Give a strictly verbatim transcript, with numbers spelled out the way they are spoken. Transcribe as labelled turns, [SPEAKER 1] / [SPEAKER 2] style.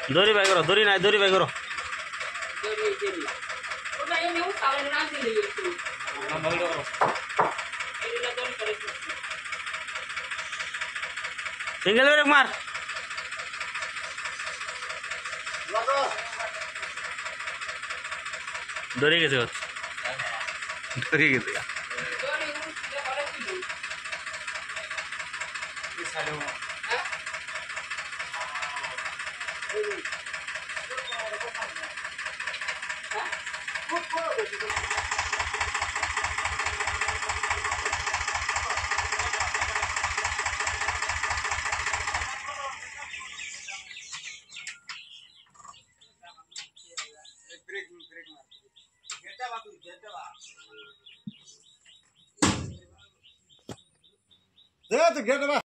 [SPEAKER 1] দড়ি বাই করো, দড়ি নাই, দড়ি বাই করো। সিঙ্গেল ব্রেক মার। দড়ি গেছে, দড়ি গেছে।
[SPEAKER 2] दे तो गेट बा।